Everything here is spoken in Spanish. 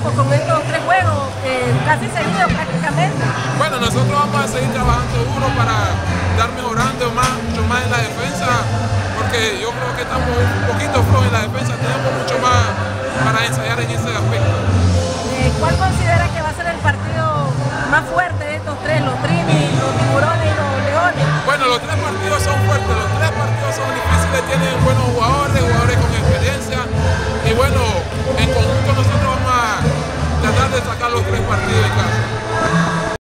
equipo con estos 3 juegos casi seguidos prácticamente? Bueno, nosotros vamos a seguir trabajando duro para estar mejorando mucho más en la defensa, porque yo creo que estamos un poquito flojos en la defensa, tenemos mucho más para ensayar en ese aspecto. ¿Cuál considera que va a ser el partido más fuerte de estos 3, los Trinis, los Tiburones y los Leones? Bueno, los 3 partidos son fuertes, los 3 partidos son difíciles, tienen buenos jugadores con experiencia, y bueno, en conjunto nosotros vamos a tratar de sacar los 3 partidos en casa.